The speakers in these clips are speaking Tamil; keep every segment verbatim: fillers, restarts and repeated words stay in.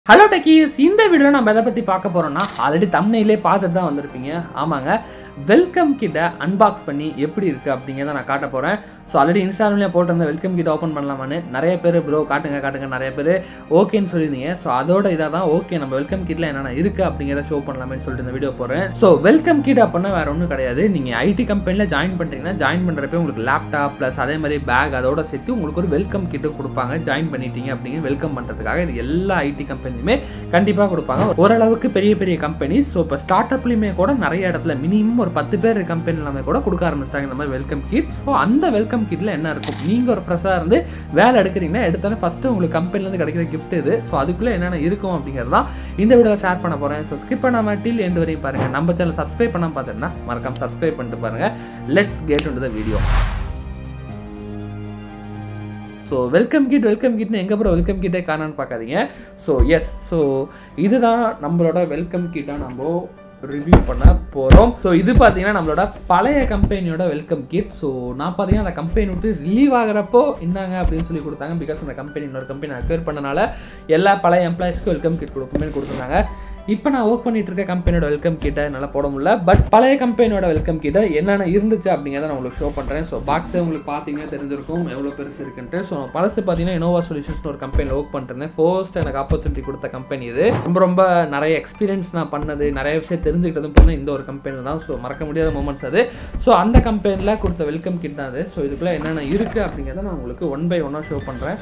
Hello Techies, இந்த வீடியோல நம்ம எதை பத்தி பார்க்க போறோம்னா ஆல்ரெடி தம்ப்நெயிலே பார்த்துட்டு தான் வந்திருப்பீங்க. ஆமாங்க, வெல்கம் கிட்ட அன்பாக்ஸ் பண்ணி எப்படி இருக்கு அப்படிங்கறத நான் காட்ட போறேன். சோ ஆல்ரெடி இன்ஸ்டாகிராம்ல போட்டிருந்த வெல்கம் கிட்ட ஓபன் பண்ணலாமான்னு நிறைய பேர் ப்ரோ காட்டுங்க காட்டுங்க நிறைய பேர் ஓகேன்னு சொல்லிருந்தீங்க. சோ அதோட இதா தான் ஓகே நம்ம வெல்கம் கிட்ல என்னென்ன இருக்கு அப்படிங்கறத ஷோ பண்ணலாம்னு சொல்லிட்டு இந்த வீடியோ போறேன். சோ வெல்கம் கிட் அப்படினா வேற ஒண்ணும் கிடையாது. நீங்க ஐடி கம்பெனில ஜாயின் பண்றீங்கன்னா ஜாயின் பண்றப்ப உங்களுக்கு லேப்டாப் பிளஸ் அதே மாதிரி பேக் அதோட சேர்த்து உங்களுக்கு ஒரு வெல்கம் கிட் கொடுப்பாங்க. ஜாயின் பண்ணிட்டீங்க அப்படிங்க வெல்கம் பண்றதுக்காக இது எல்லா ஐடி கம்பெனியுமே கண்டிப்பா கொடுப்பாங்க. ஓரளவுக்கு பெரிய பெரிய கம்பெனி. சோ இப்போ ஸ்டார்ட் அப்லயுமே கூட நிறைய இடத்துல மினிமம் ஒரு பத்து பேர் கம்பெனி எல்லாமே கூட கொடுக்க ஆரம்பிச்சிட்டாங்க இந்த மாதிரி வெல்கம் கிட். ஸோ அந்த வெல்கம் கிட்ல என்ன இருக்கும், நீங்க ஒரு ஃப்ரெஷ்ஷாக இருந்து வேலை எடுக்கிறீங்கன்னா எடுத்தாலும் ஃபர்ஸ்ட் உங்களுக்கு கம்பெனில இருந்து கிடைக்கிற கிஃப்ட் இது. ஸோ அதுக்குள்ள என்னென்ன இருக்கும் அப்படிங்கிறது தான் இந்த வீடியோல ஷேர் பண்ண போறேன். ஸோ ஸ்கிப் பண்ணாம டில் எண்ட் வரையும் பாருங்க. நம்ம சேனல் சப்ஸ்கிரைப் பண்ணாம பார்த்துட்டுனா மறக்காம சப்ஸ்கிரைப் பண்ணிட்டு பாருங்க. Let's get into the video. So welcome kit welcome கிட்னு எங்கே அப்புறம் வெல்கம் கிட்டே காணான்னு பார்க்காதீங்க. ஸோ எஸ், ஸோ இதுதான் நம்மளோட வெல்கம் கிட்டாக நம்ம ரிவ்யூ பண்ண போகிறோம். ஸோ இது பார்த்தீங்கன்னா நம்மளோட பழைய கம்பெனியோட வெல்கம் கிட். ஸோ நான் பார்த்தீங்கன்னா அந்த கம்பெனி விட்டு ரிலீவ் ஆகிறப்போ இந்தாங்க அப்படின்னு சொல்லி கொடுத்தாங்க. பிகாஸ் அந்த கம்பெனி இன்னொரு கம்பெனி அக்வயர் பண்ணனால எல்லா பழைய எம்ப்ளாயிஸ்க்கும் வெல்கம் கிட் கொடுப்போமே கொடுத்துருந்தாங்க. இப்போ நான் ஒர்க் பண்ணிட்டு இருக்க கம்பெனியோட வெல்கம் கிட்ட என்னால் போட முடியல. பட் பழைய கம்பெனியோட வெல்கம் கிட்ட என்னென்ன இருந்துச்சு அப்படிங்கிறத நான் உங்களுக்கு ஷோ பண்ணுறேன். ஸோ பாக்ஸே உங்களுக்கு பார்த்தீங்கன்னா தெரிஞ்சிருக்கும் எவ்வளோ பெருசு இருக்குன்ட்டு. ஸோ பழசு பார்த்தீங்கன்னா இனோவா சொல்யூஷன்ஸ் ஒரு கம்பெனியில் ஒர்க் பண்ணிருந்தேன். ஃபர்ஸ்ட் எனக்கு ஆப்பர்ச்சுனிட்டி கொடுத்த கம்பெனி இது. ரொம்ப ரொம்ப நிறைய எக்ஸ்பீரியன்ஸ் நான் பண்ணது, நிறைய விஷயம் தெரிஞ்சுக்கிட்டதும் பண்ண இந்த ஒரு கம்பெனியில் தான். ஸோ மறக்க முடியாத மூமெண்ட்ஸ் அது. ஸோ அந்த கம்பெனியில் கொடுத்த வெல்கம் கிட் தான் அது. ஸோ இதுக்குள்ளே என்னென்ன இருக்குது அப்படிங்கிறத நான் உங்களுக்கு ஒன் பை ஒன்னாக ஷோ பண்ணுறேன்.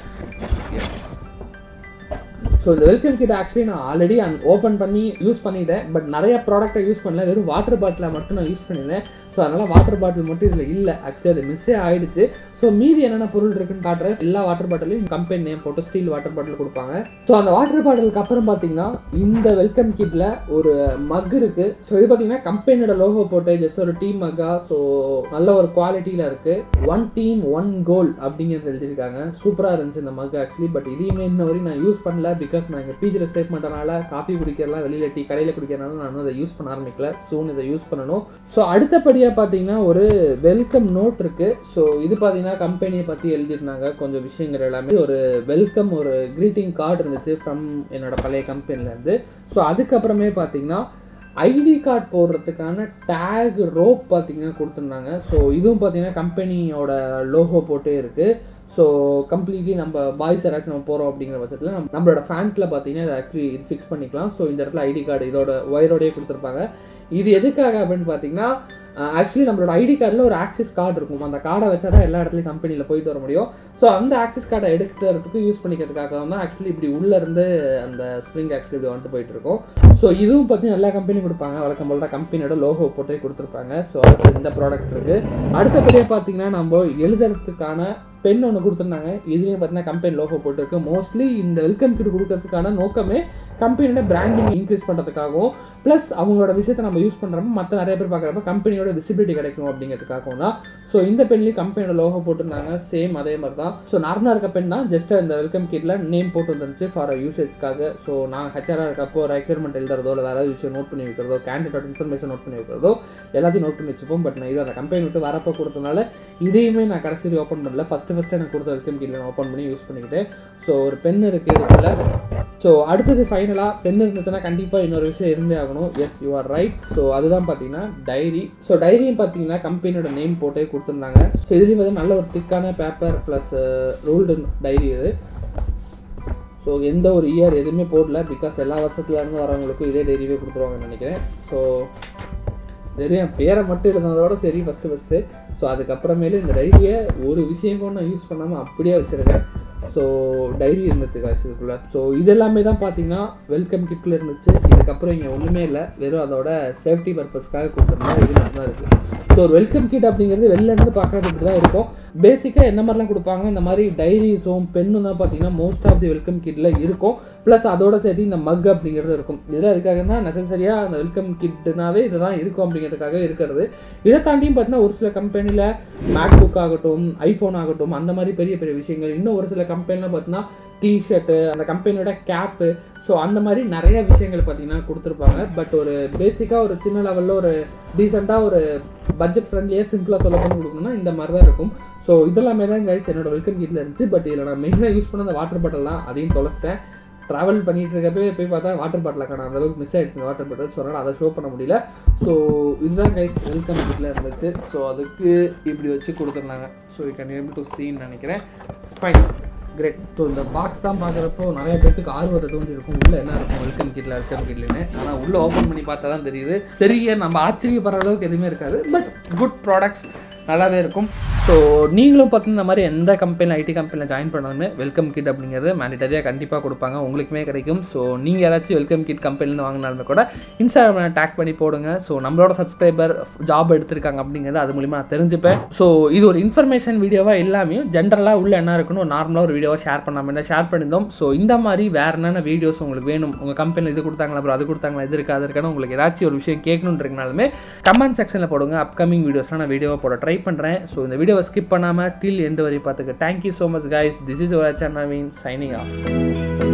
ஸோ இந்த வெல்கம் கிட் ஆக்சுவலி நான் ஆல்ரெடி ஓப்பன் பண்ணி யூஸ் பண்ணிட்டேன். பட் நிறைய ப்ராடக்ட்டை யூஸ் பண்ணல, வெறும் வாட்டர் பாட்டிலை மட்டும் நான் யூஸ் பண்ணியிருந்தேன். ஸோ அதனால் வாட்டர் பாட்டில் மட்டும் இதில் இல்லை. ஆக்சுவலி அது மிஸ்ஸே ஆகிடுச்சு. ஸோ மீதி என்னென்ன பொருள் இருக்குன்னு காட்டுறேன். எல்லா வாட்டர் பாட்டிலையும் கம்பெனி நேம் போட்டு ஸ்டீல் வாட்டர் பாட்டில் கொடுப்பாங்க. ஸோ அந்த வாட்டர் பாட்டிலுக்கு அப்புறம் பார்த்தீங்கன்னா இந்த வெல்கம் கிட்டில் ஒரு மக் இருக்குது. ஸோ இது பார்த்தீங்கன்னா கம்பெனியோட லோகோ போட்டு ஜஸ்ட் ஒரு டீம் மக்கா. ஸோ நல்ல ஒரு குவாலிட்டியில் இருக்குது. ஒன் டீம் ஒன் கோல் அப்படிங்கிறது எழுதியிருக்காங்க. சூப்பராக இருந்துச்சு இந்த மக் ஆக்சுவலி. பட் இதையுமே இன்ன வரையும் நான் யூஸ் பண்ணல. பிகாஸ் நான் எங்கள் பிஜியில் ஸ்டே பண்ணுறதுனால காஃபி குடிக்கிறலாம் வெளியில் டீ கடையில் குடிக்கிறனால நான் அதை யூஸ் பண்ண ஆரம்பிக்கல. சூன் இதை யூஸ் பண்ணணும். ஸோ அடுத்தபடியாக பார்த்தீங்கன்னா ஒரு வெல்கம் நோட் இருக்குது. ஸோ இது பார்த்தீங்கன்னா கம்பெனியை பற்றி எழுதியிருந்தாங்க கொஞ்சம் விஷயங்கள் எல்லாமே. ஒரு வெல்கம் ஒரு க்ரீட்டிங் கார்டு இருந்துச்சு ஃப்ரம் என்னோட பழைய கம்பெனிலேருந்து. ஸோ அதுக்கப்புறமே பார்த்தீங்கன்னா ஐடி கார்டு போடுறதுக்கான டேக் ரோப் பார்த்தீங்கன்னா கொடுத்துருந்தாங்க. ஸோ இதுவும் பார்த்தீங்கன்னா கம்பெனியோட லோகோ போட்டே இருக்குது. ஸோ கம்ப்ளீட்லி நம்ம பாய்ஸ் யாராச்சும் நம்ம போகிறோம் அப்படிங்கிற பட்சத்தில் நம்ம நம்மளோட ஃபேண்ட்டில் பார்த்தீங்கன்னா இதை ஆக்சுவலி இது ஃபிக்ஸ் பண்ணிக்கலாம். ஸோ இந்த இடத்துல ஐடி கார்டு இதோட ஒயரோடையே கொடுத்துருப்பாங்க. இது எதுக்காக அப்படின்னு பார்த்தீங்கன்னா ஆக்சுவலி நம்மளோட ஐடி கார்டில் ஒரு ஆக்சிஸ் கார்டு இருக்கும். அந்த கார்டை வச்சா தான் எல்லா இடத்துலையும் கம்பெனியில் போயிட்டு வர முடியும். ஸோ அந்த ஆக்சிஸ் கார்டை எடுக்கிறதுக்கு யூஸ் பண்ணிக்கிறதுக்காக தான் ஆக்சுவலி இப்படி உள்ளேருந்து அந்த ஸ்ப்ரிங் ஆக்சுவலி இப்படி வந்துட்டு போயிட்டு இருக்கும். ஸோ இதுவும் பார்த்தீங்கன்னா எல்லா கம்பெனியும் கொடுப்பாங்க. வழக்கம் போல் தான் கம்பெனியோட லோகோ போட்டே கொடுத்துருப்பாங்க. ஸோ அடுத்து இந்த ப்ராடக்ட் இருக்குது. அடுத்தபடியாக பார்த்தீங்கன்னா நம்ம எழுதுறதுக்கான பென் ஒன்று கொடுத்துருந்தாங்க. இதுலேயும் பார்த்தீங்கன்னா கம்பெனி லோகோ போட்டுருக்கு. மோஸ்ட்லி இந்த வெல்கம் கிட் கொடுக்கறதுக்கான நோக்கமே கம்பெனியோட பிராண்டிங் இன்க்ரீஸ் பண்ணுறதுக்காகவும் ப்ளஸ் அவங்களோட விஷயத்தை நம்ம யூஸ் பண்ணுறப்ப மற்ற நிறைய பேர் பார்க்குறப்ப கம்பெனியோட விசிபிலிட்டி கிடைக்கும் அப்படிங்கிறதுக்காகவும் தான். ஸோ இந்த பென்லேயும் கம்பெனியோட லோகோ போட்டிருந்தாங்க. சேம் அதே மாதிரி தான். ஸோ நார்மலாக இருக்க பென் தான். ஜஸ்ட் இந்த வெல்கம் கிட்டில் நேம் போட்டு வந்துருந்துச்சு ஃபார் யூசேஜ்க்காக. ஸோ நான் ஹெச்ஆராக இருக்கப்போ ரெக்யர்மெண்ட் எழுதுறதோ இல்லை வேறு விஷயம் நோட் பண்ணி வைக்கிறதோ கேண்டிடேட் இன்ஃபர்மேஷன் நோட் பண்ணி வைக்கிறதோ எல்லாத்தையும் நோட் பண்ணி வச்சுப்போம். பட் நான் இது அந்த கம்பெனி விட்டு வரப்போ கொடுத்தனால இதையுமே நான் கடைசி ஓப்பன் பண்ணல. ஃபஸ்ட்டு ஃபஸ்ட்டு எனக்கு கொடுத்த வெல்கம் கிட்டில் நான் ஓப்பன் பண்ணி யூஸ் பண்ணிக்கிட்டேன். ஸோ ஒரு பென் இருக்குது இதுக்குள்ள. ஸோ அடுத்தது ஃபைனலாக பென் இருந்துச்சுன்னா கண்டிப்பாக இன்னொரு விஷயம் இருந்தே ஆகணும். Yes you are right. So அதுதான் பார்த்தீங்கன்னா டைரி. ஸோ டைரியும் பார்த்தீங்கன்னா கம்பெனியோட நேம் போட்டே கொடுத்துருந்தாங்க. ஸோ இதுலேயும் பார்த்தீங்கன்னா நல்ல ஒரு திக்கான பேப்பர் ப்ளஸ் ரூல்டு டைரி இது. ஸோ எந்த ஒரு இயர் எதுவுமே போடல. பிகாஸ் எல்லா வருஷத்துலேருந்து வரவங்களுக்கும் இதே டைரியே கொடுத்துருவாங்கன்னு நினைக்கிறேன். ஸோ வெறும் பேரை மட்டும் எழுதுனதோட சரி ஃபஸ்ட்டு ஃபஸ்ட்டு. ஸோ அதுக்கப்புறமேலு இந்த டைரியை ஒரு விஷயம் கூட நான் யூஸ் பண்ணாமல் அப்படியே வச்சுருக்கேன். ஸோ டைரி இருந்துச்சு காசு இதுக்குள்ளே. ஸோ இதெல்லாமே தான் பார்த்தீங்கன்னா வெல்கம் கிட்டில் இருந்துச்சு. இதுக்கப்புறம் இங்கே ஒன்றுமே இல்லை, வெறும் அதோட சேஃப்டி பர்பஸ்க்காக கொடுத்துருந்தோம். இது மட்டும் தான் இருக்குது. ஸோ ஒரு வெல்கம் கிட் அப்படிங்கிறது வெளிலேருந்து பார்க்குறது இப்படி தான் இருக்கும். பேசிக்காக என்ன மாதிரிலாம் கொடுப்பாங்க, இந்த மாதிரி டைரிஸும் பெண்ணும் தான் பார்த்தீங்கன்னா மோஸ்ட் ஆஃப் தி வெல்கம் கிட்டில் இருக்கும். ப்ளஸ் அதோட சேர்த்து இந்த மக் அப்படிங்கிறது இருக்கும். இதில் அதுக்காகனா நெசசரியாக அந்த வெல்கம் கிட்னாவே இதுதான் இருக்கும் அப்படிங்கிறதுக்காக இருக்கிறது. இதை தாண்டியும் பார்த்தீங்கன்னா ஒரு சில கம்பெனியில் மேக் புக் ஆகட்டும் ஐஃபோன் ஆகட்டும் அந்த மாதிரி பெரிய பெரிய விஷயங்கள், இன்னும் ஒரு சில கம்பெனியில் பார்த்தீங்கன்னா டிஷர்ட்டு அந்த கம்பெனியோட கேப்பு, ஸோ அந்த மாதிரி நிறைய விஷயங்கள் பார்த்தீங்கன்னா கொடுத்துருப்பாங்க. பட் ஒரு பேசிக்காக ஒரு சின்ன லெவலில் ஒரு டீசெண்டாக ஒரு பட்ஜெட் ஃப்ரெண்ட்லியாக சிம்பிளாக சொல்ல பண்ணி கொடுக்கணும்னா இந்த மாதிரி தான் இருக்கும். ஸோ இதெல்லாமே தான் கைஸ் என்னோட வெல்கம் கிட்டில் இருந்துச்சு. பட் இதில் நான் மெயினாக யூஸ் பண்ண அந்த வாட்டர் பாட்டில் தான், அதையும் தொலைச்சிட்டேன். ட்ராவல் பண்ணிட்டு இருக்கப்பே போய் பார்த்தா வாட்டர் பாட்டில் காணும், அந்த அளவுக்கு மிஸ் ஆகிடுச்சு வாட்டர் பாட்டில். ஸோ அதனால் அதை ஷோ பண்ண முடியல. ஸோ இதுதான் கைஸ் வெல்கம் கிட்டில் இருந்துச்சு. ஸோ அதுக்கு இப்படி வச்சு கொடுத்துருந்தாங்க. So you can able to சீன்னு நினைக்கிறேன். Fine, great. ஸோ இந்த பாக்ஸ் தான் பார்க்குறப்போ நிறைய பேருக்கு ஆர்வத்தை தோண்டி இருக்கும், உள்ளே என்ன இருக்கும் வெல்கம் கிட்டில் வெல்கம் கிட்லன்னு. ஆனால் உள்ளே ஓப்பன் பண்ணி பார்த்தா தான் தெரியுது. பெரிய நம்ம ஆச்சரியப்படுற அளவுக்கு எதுவுமே இருக்காது, பட் குட் ப்ராடக்ட்ஸ் நல்லாவே இருக்கும். ஸோ நீங்களும் பார்த்து இந்த மாதிரி எந்த கம்பெனியில் ஐடி கம்பெனியில் ஜாயின் பண்ணாலுமே வெல்கம் கிட் அப்படிங்கிறது மேண்டிட்டரியாக கண்டிப்பாக கொடுப்பாங்க, உங்களுக்குமே கிடைக்கும். ஸோ நீங்கள் யாராச்சும் வெல்கம் கிட் கம்பெனிலேருந்து வாங்கினாலுமே கூட இன்ஸ்டாகிராமில் டேக் பண்ணி போடுங்க. ஸோ நம்மளோட சப்ஸ்கிரைபர் ஜாப் எடுத்திருக்காங்க அப்படிங்கிறது அது மூலிமா நான் தெரிஞ்சுப்பேன். ஸோ இது ஒரு இன்ஃபர்மேஷன் வீடியோவாக இல்லாமல் ஜென்ரலாக உள்ள என்ன இருக்குன்னு ஒரு நார்மலாக ஒரு வீடியோவாக ஷேர் பண்ணாமல் ஷேர் பண்ணியிருந்தோம். ஸோ இந்த மாதிரி வேறு என்னென்ன வீடியோஸ் உங்களுக்கு வேணும், உங்கள் கம்பெனியில் இது கொடுத்தாங்களா அப்புறம் அது கொடுத்தாங்களா இது இருக்கா அது இருக்கான்னு உங்களுக்கு ஏதாச்சும் ஒரு விஷயம் கேட்கணுன்றதுனாலுமே கமெண்ட் செக்ஷனில் போடுங்க. அப்கமிங் வீடியோஸ்லாம் நான் வீடியோவை போட ட்ரை பண்ணுறேன். ஸோ இந்த வீடியோவை ஸ்கிப் பண்ணாமல் டில் எண்ட் வரை பார்த்துக்க thank you so much guys. This is your Naveen signing of.